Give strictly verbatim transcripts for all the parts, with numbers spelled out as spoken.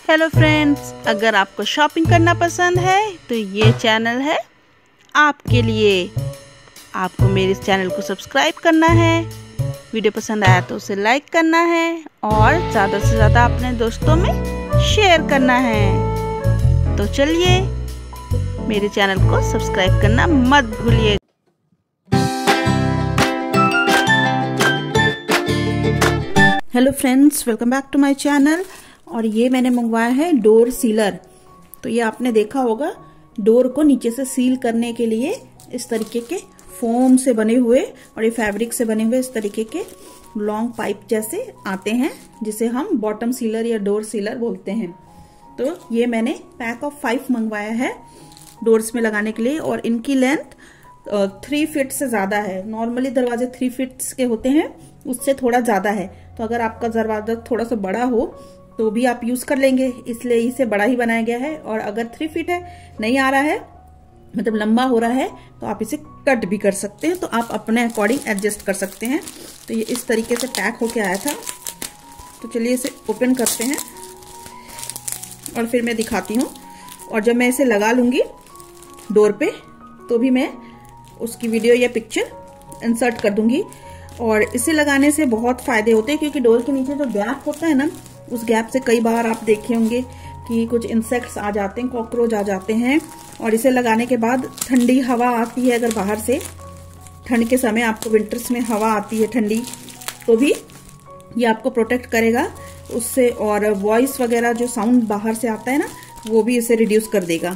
Hello friends, अगर आपको shopping करना पसंद है तो ये चैनल है आपके लिए। आपको मेरे इस चैनल को सब्सक्राइब करना है, वीडियो पसंद आया तो उसे लाइक करना है और ज़्यादा से ज़्यादा अपने दोस्तों में शेयर करना है। तो चलिए मेरे चैनल को सब्सक्राइब करना मत भूलिए। Hello friends, welcome back to my channel. और ये मैंने मंगवाया है डोर सीलर। तो ये आपने देखा होगा, डोर को नीचे से सील करने के लिए इस तरीके के फोम से बने हुए और ये फैब्रिक से बने हुए इस तरीके के लॉन्ग पाइप जैसे आते हैं, जिसे हम बॉटम सीलर या डोर सीलर बोलते हैं। तो ये मैंने पैक ऑफ फाइव मंगवाया है डोर्स में लगाने के लिए और इनकी लेंथ थ्री फीट से ज्यादा है। नॉर्मली दरवाजे थ्री फीट के होते हैं, उससे थोड़ा ज्यादा है। तो अगर आपका दरवाजा थोड़ा सा बड़ा हो तो भी आप यूज कर लेंगे, इसलिए इसे बड़ा ही बनाया गया है। और अगर थ्री फीट है, नहीं आ रहा है, मतलब लंबा हो रहा है, तो आप इसे कट भी कर सकते हैं। तो आप अपने अकॉर्डिंग एडजस्ट कर सकते हैं। तो ये इस तरीके से पैक होके आया था। तो चलिए इसे ओपन करते हैं और फिर मैं दिखाती हूँ। और जब मैं इसे लगा लूंगी डोर पे तो भी मैं उसकी वीडियो या पिक्चर इंसर्ट कर दूंगी। और इसे लगाने से बहुत फायदे होते हैं, क्योंकि डोर के नीचे जो गैप होता है ना, उस गैप से कई बार आप देखे होंगे कि कुछ इंसेक्ट्स आ जाते हैं, कॉकरोच आ जाते हैं। और इसे लगाने के बाद ठंडी हवा आती है, अगर बाहर से ठंड के समय आपको विंटर्स में हवा आती है ठंडी, तो भी ये आपको प्रोटेक्ट करेगा उससे। और वॉइस वगैरह जो साउंड बाहर से आता है ना, वो भी इसे रिड्यूस कर देगा।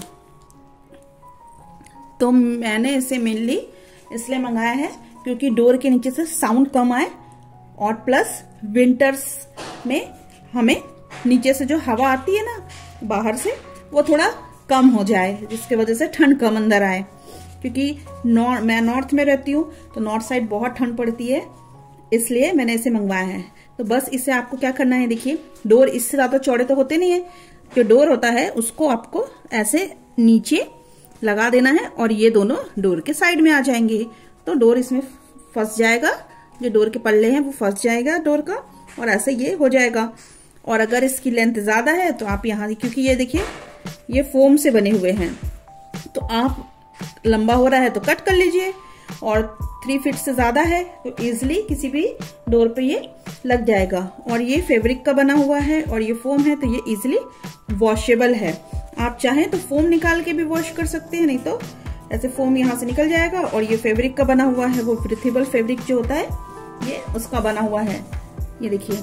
तो मैंने इसे मेनली इसलिए मंगाया है क्योंकि डोर के नीचे से साउंड कम आए और प्लस विंटर्स में हमें नीचे से जो हवा आती है ना बाहर से, वो थोड़ा कम हो जाए, जिसकी वजह से ठंड कम अंदर आए। क्योंकि नॉर, मैं नॉर्थ में रहती हूँ, तो नॉर्थ साइड बहुत ठंड पड़ती है, इसलिए मैंने इसे मंगवाया है। तो बस इसे आपको क्या करना है, देखिए डोर इससे ज्यादा चौड़े तो होते नहीं है। जो डोर होता है उसको आपको ऐसे नीचे लगा देना है और ये दोनों डोर के साइड में आ जाएंगे। तो डोर इसमें फंस जाएगा, जो डोर के पल्ले हैं वो फंस जाएगा डोर का, और ऐसे ये हो जाएगा। और अगर इसकी लेंथ ज्यादा है तो आप यहाँ, क्योंकि ये देखिए ये फोम से बने हुए हैं, तो आप लंबा हो रहा है तो कट कर लीजिए। और थ्री फीट से ज्यादा है तो इजिली किसी भी डोर पे ये लग जाएगा। और ये फैब्रिक का बना हुआ है और ये फोम है, तो ये इजिली वॉशेबल है। आप चाहें तो फोम निकाल के भी वॉश कर सकते हैं, नहीं तो ऐसे फोम यहाँ से निकल जाएगा। और ये फैब्रिक का बना हुआ है, वो ब्रीथेबल फैब्रिक जो होता है, ये उसका बना हुआ है। ये देखिए,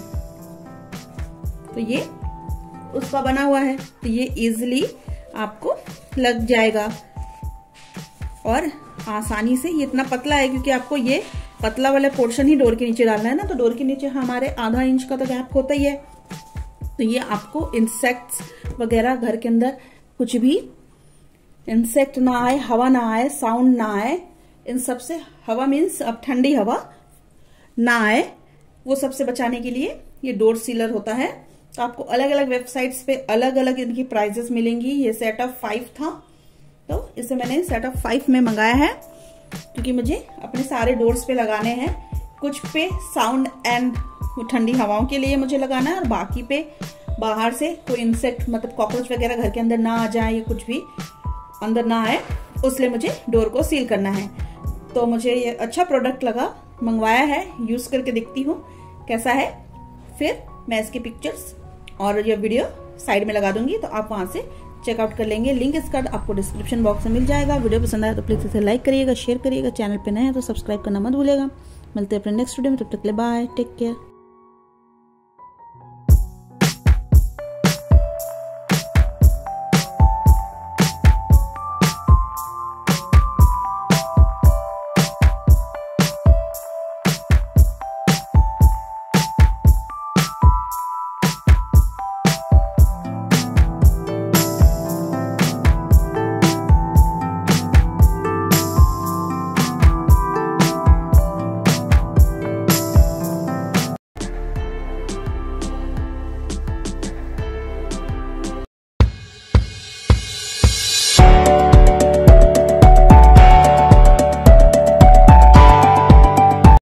तो ये उसका बना हुआ है, तो ये इजिली आपको लग जाएगा और आसानी से। ये इतना पतला है क्योंकि आपको ये पतला वाला पोर्शन ही डोर के नीचे डालना है ना, तो डोर के नीचे हमारे आधा इंच का तो गैप होता ही है। तो ये आपको इंसेक्ट्स वगैरह घर के अंदर कुछ भी इंसेक्ट ना आए, हवा ना आए, साउंड ना आए, इन सब से, हवा मीन्स अब ठंडी हवा ना आए, वो सबसे बचाने के लिए ये डोर सीलर होता है। तो आपको अलग अलग वेबसाइट्स पे अलग अलग इनकी प्राइजेस मिलेंगी। ये सेट ऑफ फाइव था, तो इसे मैंने सेट ऑफ फाइव में मंगाया है क्योंकि मुझे अपने सारे डोर्स पे लगाने हैं। कुछ पे साउंड एंड ठंडी हवाओं के लिए मुझे लगाना है, और बाकी पे बाहर से कोई इंसेक्ट, मतलब कॉकरोच वगैरह घर के अंदर ना आ जाए, या कुछ भी अंदर ना आए, उसलिए मुझे डोर को सील करना है। तो मुझे ये अच्छा प्रोडक्ट लगा, मंगवाया है, यूज करके देखती हूँ कैसा है। फिर मैं इसकी पिक्चर्स और ये वीडियो साइड में लगा दूंगी, तो आप वहां से चेकआउट कर लेंगे। लिंक इसका आपको डिस्क्रिप्शन बॉक्स में मिल जाएगा। वीडियो पसंद आया तो प्लीज इसे लाइक करिएगा, शेयर करिएगा। चैनल पे नए हैं तो सब्सक्राइब करना मत भूलिएगा। मिलते हैं अपने नेक्स्ट वीडियो में, तब तक के लिए बाय, टेक केयर।